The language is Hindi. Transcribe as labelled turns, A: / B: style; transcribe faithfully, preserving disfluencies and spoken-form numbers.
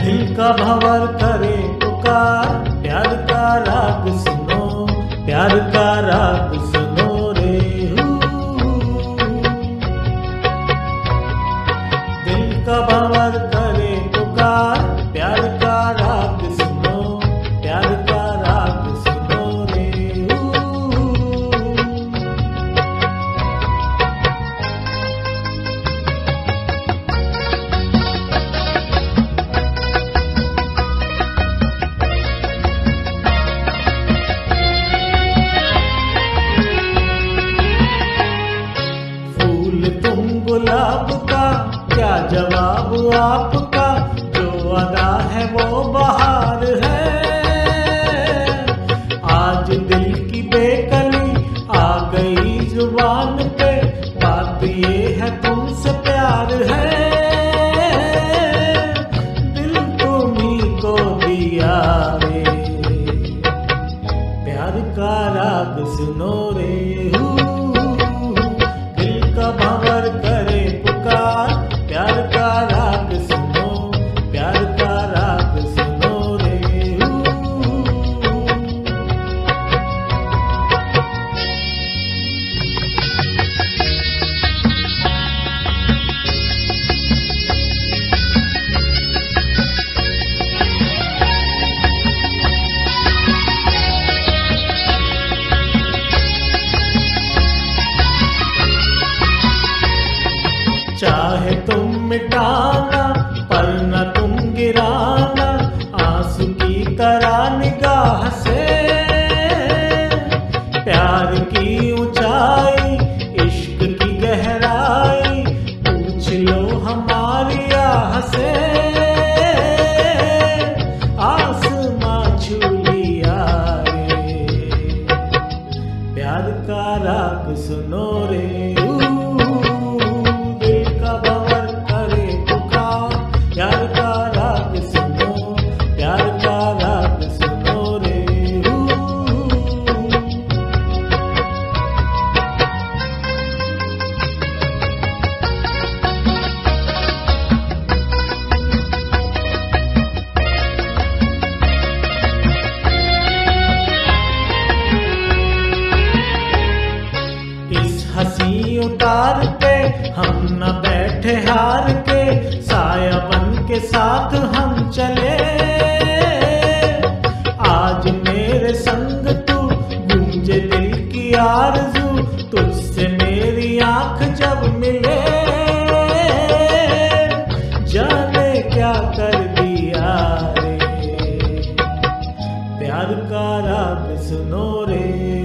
A: दिल का भंवर करे पुकार, प्यार का राग सुनो, प्यार का राग सुनो रे हू। दिल का भंवर करे पुकार, प्यार का राग सुनो, प्यार का राग सुनो रे हू। तुम गुलाब का क्या जवाब आपका, जो अदा है वो बहार है। आज दिल की बेकली आ गई जुबान पे, बात ये है तुमसे प्यार है। दिल तुम्हीं को दिया रे, प्यार का राग सुनो रे हू। भंवर करे पुकार, प्यार का राग सुनो, प्यार का राग सुनो रे हू। चाहे तुम मिटाना पर न तुम गिराना, आंसू की तरह निगाह से। प्यार की ऊंचाई, इश्क की गहराई, पूछ लो हमारी आह से। आसमां छू लिया रे, प्यार का राग सुनो रे हू। प्यार का राग सुनो, प्यार का राग सुनो रे हू। इस हंसी उतार पे हम न बैठे हार के, साया बन के साथ हम चले। आज मेरे संग तू, गूंजे दिल की आरज़ू, तुझसे मेरी आंख जब मिले। जाने क्या कर दिया रे, प्यार का राग सुनो रे।